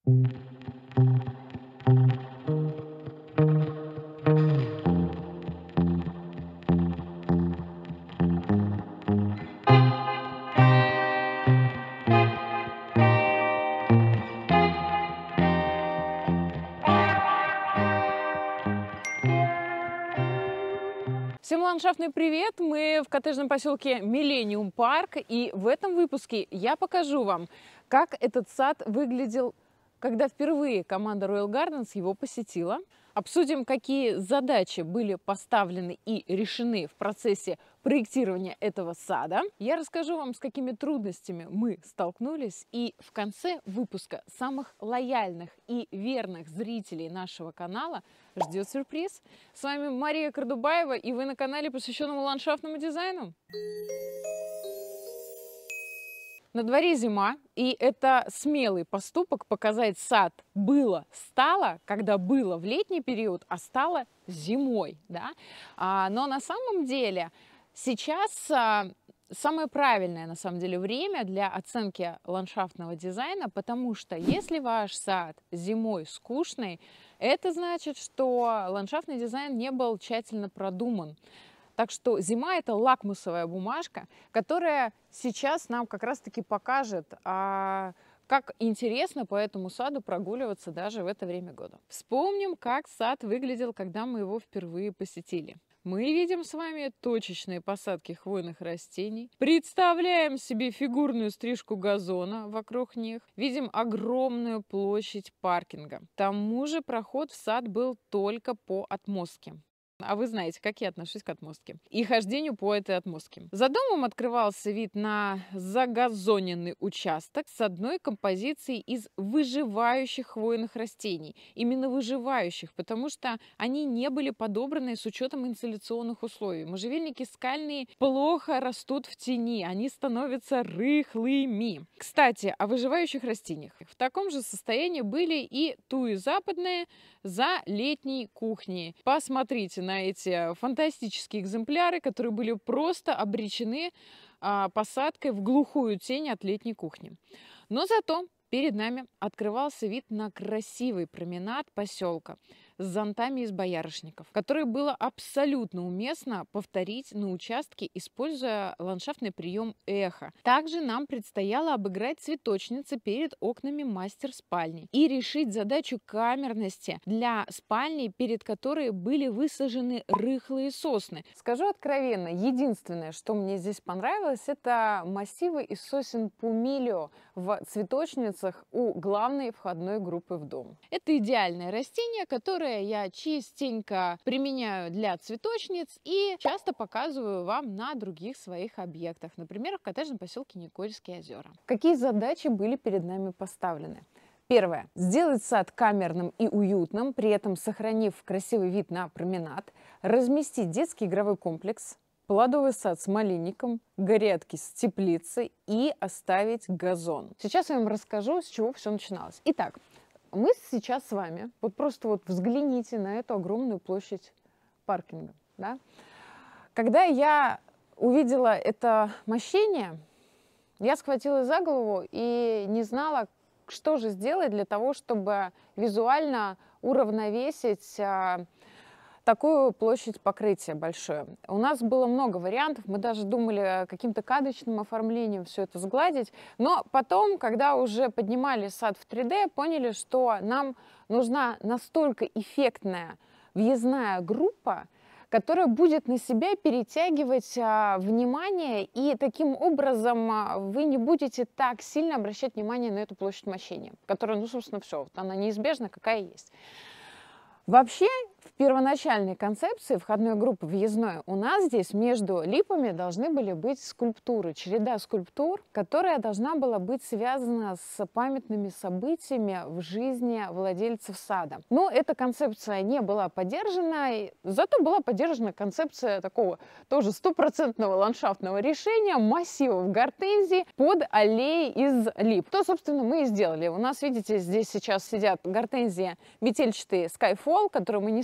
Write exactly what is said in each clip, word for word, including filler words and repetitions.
Всем ландшафтный привет! Мы в коттеджном поселке Millennium Park, и в этом выпуске я покажу вам, как этот сад выглядел, когда впервые команда Royal Gardens его посетила. Обсудим, какие задачи были поставлены и решены в процессе проектирования этого сада. Я расскажу вам, с какими трудностями мы столкнулись, и в конце выпуска самых лояльных и верных зрителей нашего канала ждет сюрприз. С вами Мария Кардубаева, и вы на канале, посвященному ландшафтному дизайну. На дворе зима, и это смелый поступок показать сад было, стало, когда было в летний период, а стало зимой. Да? А, но на самом деле сейчас а, самое правильное на самом деле время для оценки ландшафтного дизайна, потому что если ваш сад зимой скучный, это значит, что ландшафтный дизайн не был тщательно продуман. Так что зима – это лакмусовая бумажка, которая сейчас нам как раз-таки покажет, а, как интересно по этому саду прогуливаться даже в это время года. Вспомним, как сад выглядел, когда мы его впервые посетили. Мы видим с вами точечные посадки хвойных растений, представляем себе фигурную стрижку газона вокруг них, видим огромную площадь паркинга. К тому же проход в сад был только по отмостке. А вы знаете, как я отношусь к отмостке и хождению по этой отмостке. За домом открывался вид на загазоненный участок с одной композицией из выживающих хвойных растений. Именно выживающих, потому что они не были подобраны с учетом инсоляционных условий. Можжевельники скальные плохо растут в тени, они становятся рыхлыми. Кстати, о выживающих растениях. В таком же состоянии были и туи западные за летней кухней. Посмотрите на эти фантастические экземпляры, которые были просто обречены а, посадкой в глухую тень от летней кухни. Но зато перед нами открывался вид на красивый променад поселка с зонтами из боярышников, которые было абсолютно уместно повторить на участке, используя ландшафтный прием эхо. Также нам предстояло обыграть цветочницы перед окнами мастер-спальни и решить задачу камерности для спальни, перед которой были высажены рыхлые сосны. Скажу откровенно, единственное, что мне здесь понравилось, это массивы из сосен пумилио в цветочницах у главной входной группы в дом. Это идеальное растение, которое я частенько применяю для цветочниц и часто показываю вам на других своих объектах, например, в коттеджном поселке Никольские озера. Какие задачи были перед нами поставлены? Первое. Сделать сад камерным и уютным, при этом сохранив красивый вид на променад, разместить детский игровой комплекс, плодовый сад с малинником, грядки с теплицей и оставить газон. Сейчас я вам расскажу, с чего все начиналось. Итак, мы сейчас с вами, вот просто вот взгляните на эту огромную площадь паркинга. Да? Когда я увидела это мощение, я схватилась за голову и не знала, что же сделать для того, чтобы визуально уравновесить а, такую площадь покрытия большое. У нас было много вариантов, мы даже думали каким-то кадочным оформлением все это сгладить, но потом, когда уже поднимали сад в три дэ, поняли, что нам нужна настолько эффектная въездная группа, которая будет на себя перетягивать а, внимание, и таким образом а, вы не будете так сильно обращать внимание на эту площадь мощения, которая, ну, собственно, все, вот она неизбежна, какая есть. Вообще, в первоначальной концепции входной группы въездной у нас здесь между липами должны были быть скульптуры, череда скульптур, которая должна была быть связана с памятными событиями в жизни владельцев сада. Но эта концепция не была поддержана, зато была поддержана концепция такого тоже стопроцентного ландшафтного решения массивов гортензий под аллеей из лип. То, собственно, мы и сделали. У нас, видите, здесь сейчас сидят гортензии метельчатые Skyfall, которые мы не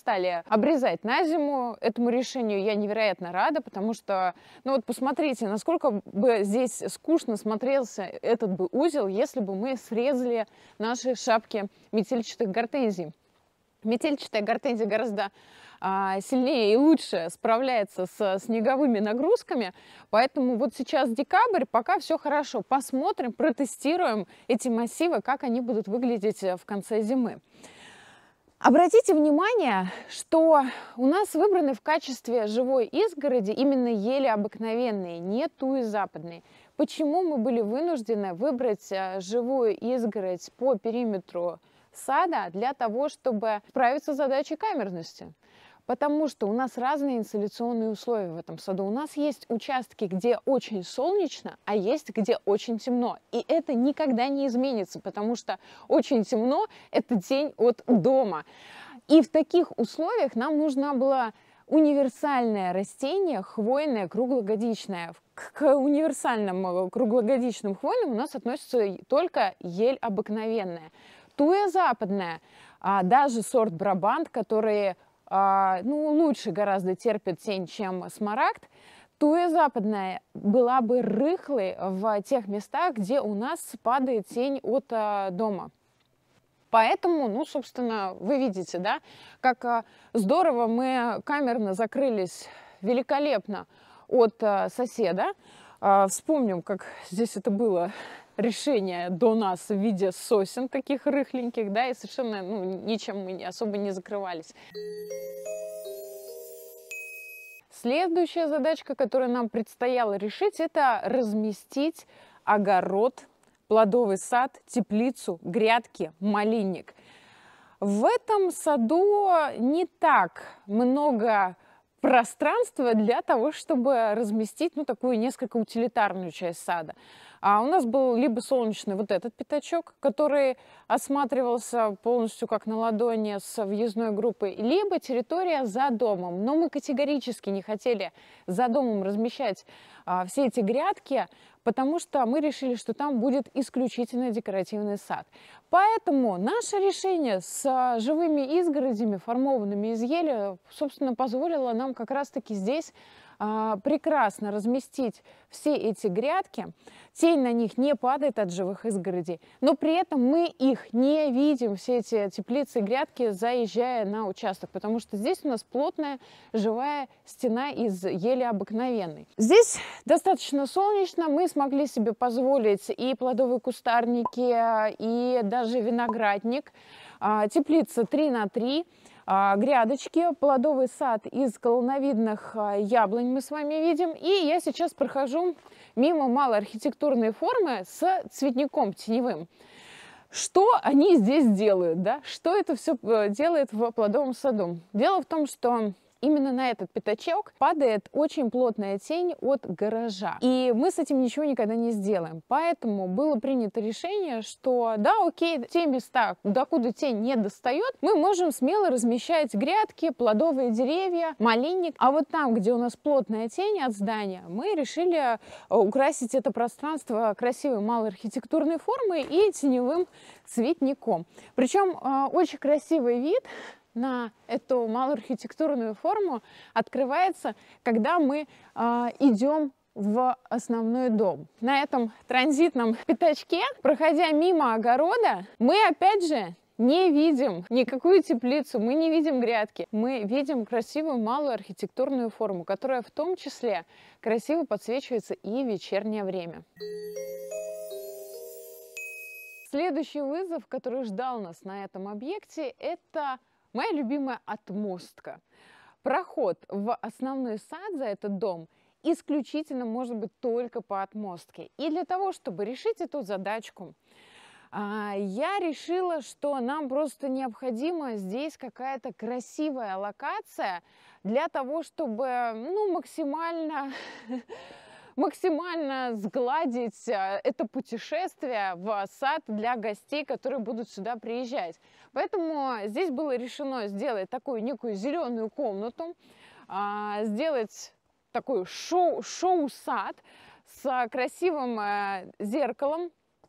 стали обрезать на зиму. Этому решению я невероятно рада, потому что, ну вот посмотрите, насколько бы здесь скучно смотрелся этот бы узел, если бы мы срезали наши шапки метельчатых гортензий. Метельчатая гортензия гораздо а, сильнее и лучше справляется с снеговыми нагрузками, поэтому вот сейчас декабрь, пока все хорошо. Посмотрим, протестируем эти массивы, как они будут выглядеть в конце зимы. Обратите внимание, что у нас выбраны в качестве живой изгороди именно ели обыкновенные, не туи западные. Почему мы были вынуждены выбрать живую изгородь по периметру сада? Для того, чтобы справиться с задачей камерности. Потому что у нас разные инсоляционные условия в этом саду. У нас есть участки, где очень солнечно, а есть где очень темно. И это никогда не изменится, потому что очень темно – это день от дома. И в таких условиях нам нужна была универсальное растение, хвойное, круглогодичное. К универсальным круглогодичным хвойным у нас относится только ель обыкновенная. Туя западная, даже сорт Брабант, который ну, лучше гораздо терпит тень, чем смарагд, туя западная была бы рыхлой в тех местах, где у нас падает тень от дома. Поэтому, ну, собственно, вы видите, да, как здорово мы камерно закрылись, великолепно от соседа. Вспомним, как здесь это было решение до нас в виде сосен таких рыхленьких, да, и совершенно, ну, ничем мы особо не закрывались. Следующая задачка, которую нам предстояло решить, это разместить огород, плодовый сад, теплицу, грядки, малинник. В этом саду не так много пространства для того, чтобы разместить, ну, такую несколько утилитарную часть сада. А у нас был либо солнечный вот этот пятачок, который осматривался полностью как на ладони с въездной группой, либо территория за домом. Но мы категорически не хотели за домом размещать а, все эти грядки, потому что мы решили, что там будет исключительно декоративный сад. Поэтому наше решение с живыми изгородями, формованными из ели, собственно, позволило нам как раз-таки здесь а, прекрасно разместить все эти грядки. Тень на них не падает от живых изгородей, но при этом мы их не видим, все эти теплицы и грядки, заезжая на участок, потому что здесь у нас плотная живая стена из ели обыкновенной. Здесь достаточно солнечно, мы смогли себе позволить и плодовые кустарники, и даже виноградник. Теплица три на три. Грядочки, плодовый сад из колонновидных яблонь мы с вами видим. И я сейчас прохожу мимо малой архитектурной формы с цветником теневым. Что они здесь делают, да? Что это все делает в плодовом саду? Дело в том, что именно на этот пятачок падает очень плотная тень от гаража. И мы с этим ничего никогда не сделаем. Поэтому было принято решение, что да, окей, те места, докуда тень не достает, мы можем смело размещать грядки, плодовые деревья, малинник. А вот там, где у нас плотная тень от здания, мы решили украсить это пространство красивой малой архитектурной формой и теневым цветником. Причем очень красивый вид на эту малую архитектурную форму открывается, когда мы э, идем в основной дом. На этом транзитном пятачке, проходя мимо огорода, мы опять же не видим никакую теплицу, мы не видим грядки, мы видим красивую малую архитектурную форму, которая в том числе красиво подсвечивается и в вечернее время. Следующий вызов, который ждал нас на этом объекте, это моя любимая отмостка. Проход в основной сад за этот дом исключительно может быть только по отмостке. И для того, чтобы решить эту задачку, я решила, что нам просто необходима здесь какая-то красивая локация для того, чтобы, ну, максимально... максимально сгладить это путешествие в сад для гостей, которые будут сюда приезжать. Поэтому здесь было решено сделать такую некую зеленую комнату, сделать такой шоу, шоу-сад с красивым зеркалом,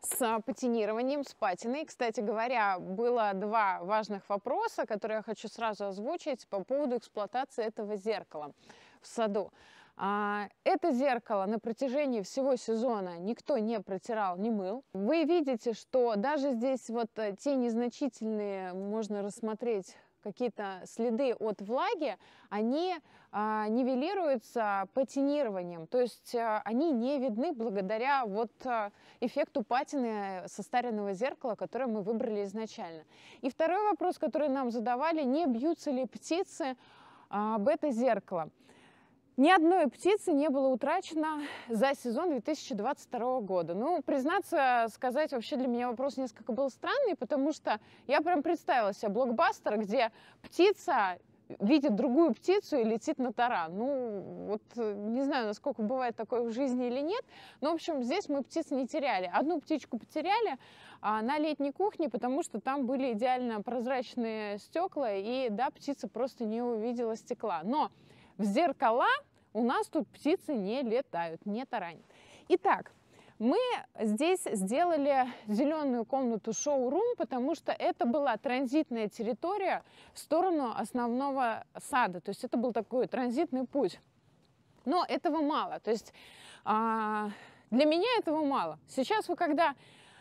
с патинированием, с патиной. Кстати говоря, было два важных вопроса, которые я хочу сразу озвучить по поводу эксплуатации этого зеркала в саду. Это зеркало на протяжении всего сезона никто не протирал, не мыл. Вы видите, что даже здесь вот те незначительные, можно рассмотреть, какие-то следы от влаги, они а, нивелируются патинированием, то есть а, они не видны благодаря вот а, эффекту патины состаренного зеркала, которое мы выбрали изначально. И второй вопрос, который нам задавали: не бьются ли птицы а, об это зеркало? Ни одной птицы не было утрачено за сезон две тысячи двадцать второго года. Ну, признаться, сказать, вообще для меня вопрос несколько был странный, потому что я прям представила себе блокбастер, где птица видит другую птицу и летит на таран. Ну, вот не знаю, насколько бывает такое в жизни или нет, но, в общем, здесь мы птиц не теряли. Одну птичку потеряли а, на летней кухне, потому что там были идеально прозрачные стекла, и, да, птица просто не увидела стекла. Но в зеркала у нас тут птицы не летают, не таранят. Итак, мы здесь сделали зеленую комнату шоу-рум, потому что это была транзитная территория в сторону основного сада. То есть это был такой транзитный путь. Но этого мало. То есть а, для меня этого мало. Сейчас вы, когда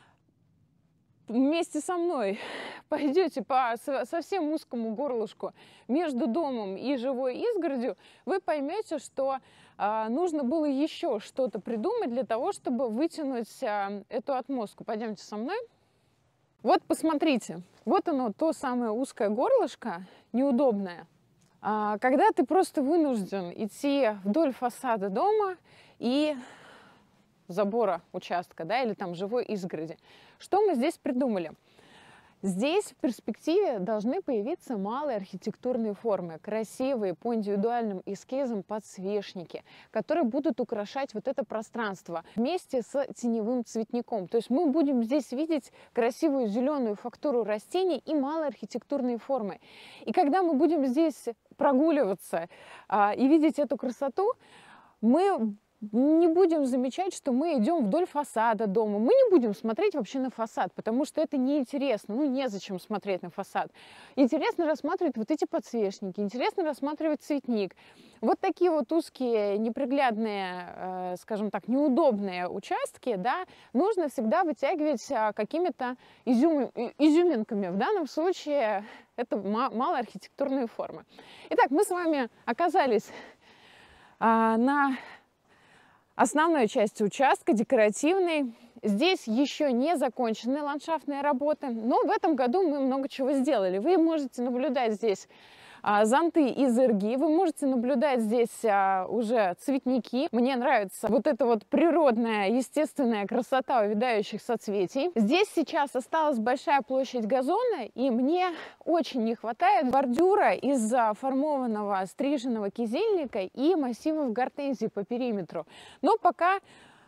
вместе со мной пойдете по совсем узкому горлышку между домом и живой изгородью, вы поймете, что э, нужно было еще что-то придумать для того, чтобы вытянуть э, эту отмостку. Пойдемте со мной. Вот посмотрите, вот оно, то самое узкое горлышко, неудобное, э, когда ты просто вынужден идти вдоль фасада дома и забора участка, да, или там живой изгороди. Что мы здесь придумали? Здесь в перспективе должны появиться малые архитектурные формы, красивые по индивидуальным эскизам подсвечники, которые будут украшать вот это пространство вместе с теневым цветником. То есть мы будем здесь видеть красивую зеленую фактуру растений и малые архитектурные формы. И когда мы будем здесь прогуливаться а, и видеть эту красоту, мы не будем замечать, что мы идем вдоль фасада дома. Мы не будем смотреть вообще на фасад, потому что это неинтересно. Ну, незачем смотреть на фасад. Интересно рассматривать вот эти подсвечники, интересно рассматривать цветник. Вот такие вот узкие, неприглядные, э, скажем так, неудобные участки, да, нужно всегда вытягивать какими-то изюм, изюминками. В данном случае это малые архитектурные формы. Итак, мы с вами оказались э, на основной части участка, декоративной. Здесь еще не закончены ландшафтные работы, но в этом году мы много чего сделали. Вы можете наблюдать здесь а, зонты из ирги, вы можете наблюдать здесь а, уже цветники. Мне нравится вот эта вот природная, естественная красота увядающих соцветий. Здесь сейчас осталась большая площадь газона, и мне очень не хватает бордюра из формованного стриженного кизильника и массивов гортензии по периметру. Но пока...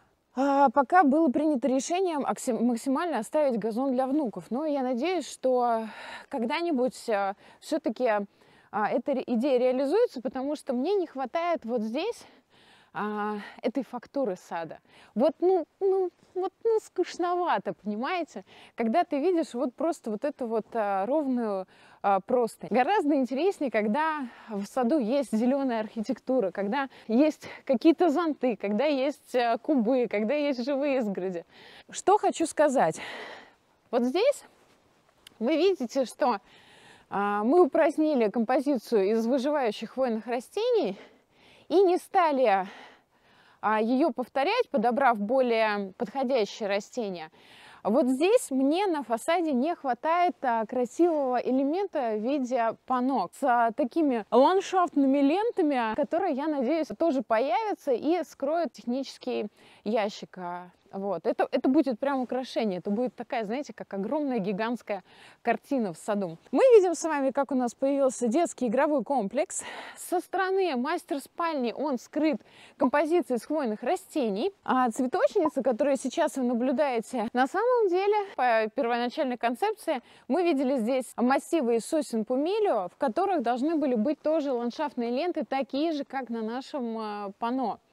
Пока было принято решение максимально оставить газон для внуков. Но я надеюсь, что когда-нибудь все-таки эта идея реализуется, потому что мне не хватает вот здесь а, этой фактуры сада. Вот, ну, ну, вот, ну, скучновато, понимаете? Когда ты видишь вот просто вот эту вот а, ровную а, простынь. Гораздо интереснее, когда в саду есть зеленая архитектура, когда есть какие-то зонты, когда есть а, кубы, когда есть живые изгороди. Что хочу сказать. Вот здесь вы видите, что а, мы упразднили композицию из выживающих хвойных растений и не стали а, ее повторять, подобрав более подходящие растения. Вот здесь мне на фасаде не хватает а, красивого элемента в виде панно с а, такими ландшафтными лентами, которые, я надеюсь, тоже появятся и скроют технический ящик. Вот. Это, это будет прям украшение, это будет такая, знаете, как огромная гигантская картина в саду. Мы видим с вами, как у нас появился детский игровой комплекс. Со стороны мастер-спальни он скрыт композицией из хвойных растений. А цветочница, которую сейчас вы наблюдаете, на самом деле, по первоначальной концепции, мы видели здесь массивы из сосен пумилио, в которых должны были быть тоже ландшафтные ленты, такие же, как на нашем панно.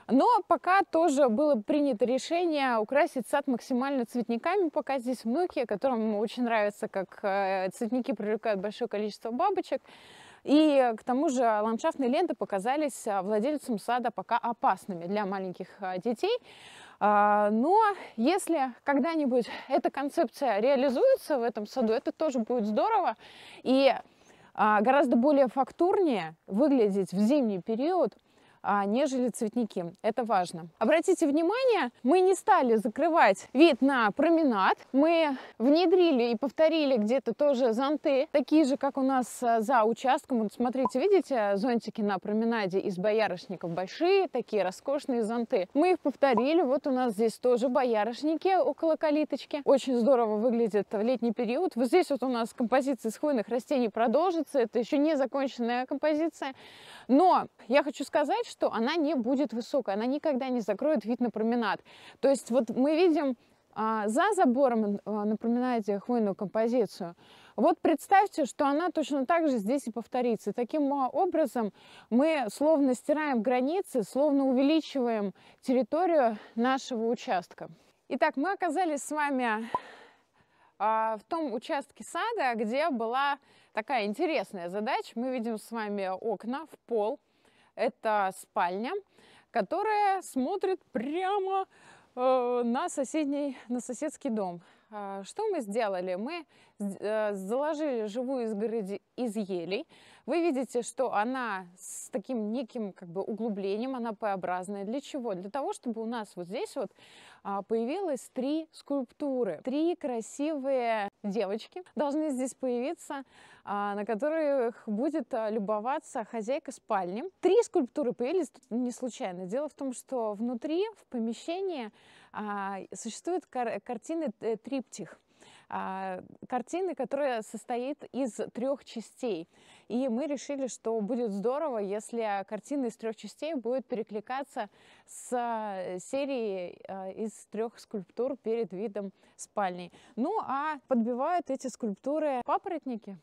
Но пока тоже было принято решение украсить сад максимально цветниками. Пока здесь внуки, которым очень нравится, как цветники привлекают большое количество бабочек. И к тому же ландшафтные ленты показались владельцам сада пока опасными для маленьких детей. Но если когда-нибудь эта концепция реализуется в этом саду, это тоже будет здорово и гораздо более фактурнее выглядеть в зимний период, нежели цветники. Это важно. Обратите внимание, мы не стали закрывать вид на променад. Мы внедрили и повторили где-то тоже зонты, такие же, как у нас за участком. Вот смотрите, видите зонтики на променаде из боярышников? Большие, такие роскошные зонты. Мы их повторили. Вот у нас здесь тоже боярышники около калиточки. Очень здорово выглядит в летний период. Вот здесь вот у нас композиция из хвойных растений продолжится. Это еще не законченная композиция. Но я хочу сказать, что она не будет высокой, она никогда не закроет вид на променад. То есть вот мы видим а, за забором а, на променаде хвойную композицию. Вот представьте, что она точно так же здесь и повторится. И таким образом мы словно стираем границы, словно увеличиваем территорию нашего участка. Итак, мы оказались с вами а, в том участке сада, где была такая интересная задача. Мы видим с вами окна в пол. Это спальня, которая смотрит прямо э, на соседний, на соседский дом. Э, что мы сделали? Мы э, заложили живую изгородь из елей. Вы видите, что она с таким неким как бы углублением, она П-образная. Для чего? Для того, чтобы у нас вот здесь вот появилось три скульптуры. Три красивые девочки должны здесь появиться, на которых будет любоваться хозяйка спальни. Три скульптуры появились тут не случайно. Дело в том, что внутри, в помещении, существует кар- картины триптих. Картины, которая состоит из трех частей. И мы решили, что будет здорово, если картина из трех частей будет перекликаться с серией из трех скульптур перед видом спальни. Ну а подбивают эти скульптуры папоротники.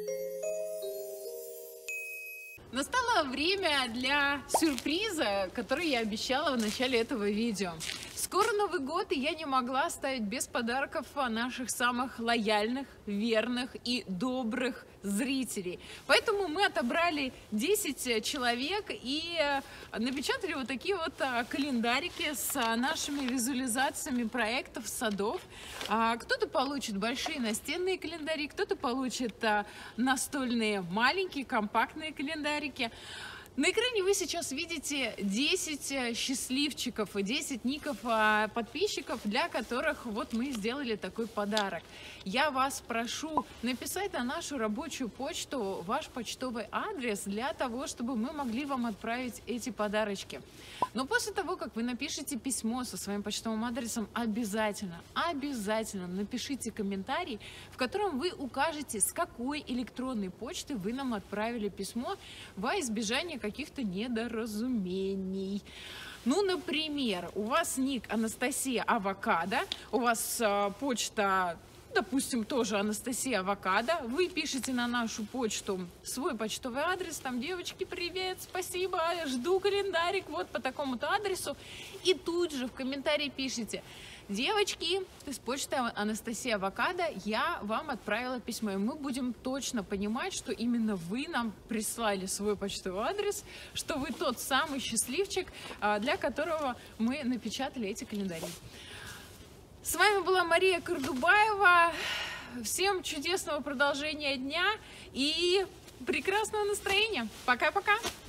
Настало время для сюрприза, который я обещала в начале этого видео. Скоро Новый год, и я не могла оставить без подарков наших самых лояльных, верных и добрых зрителей. Поэтому мы отобрали десять человек и напечатали вот такие вот календарики с нашими визуализациями проектов садов. Кто-то получит большие настенные календари, кто-то получит настольные маленькие компактные календарики. На экране вы сейчас видите десять счастливчиков и десять ников подписчиков, для которых вот мы сделали такой подарок. Я вас прошу написать на нашу рабочую почту ваш почтовый адрес для того, чтобы мы могли вам отправить эти подарочки. Но после того, как вы напишите письмо со своим почтовым адресом, обязательно, обязательно напишите комментарий, в котором вы укажете, с какой электронной почты вы нам отправили письмо, во избежание каких-то недоразумений. Ну, например, у вас ник Анастасия Авокадо, у вас э, почта, допустим, тоже Анастасия Авокадо. Вы пишете на нашу почту свой почтовый адрес, там: девочки, привет, спасибо, жду календарик вот по такому-то адресу. И тут же в комментарии пишите: девочки, с почты Анастасия Авокадо я вам отправила письмо. И мы будем точно понимать, что именно вы нам прислали свой почтовый адрес, что вы тот самый счастливчик, для которого мы напечатали эти календари. С вами была Мария Кордубаева. Всем чудесного продолжения дня и прекрасного настроения. Пока-пока!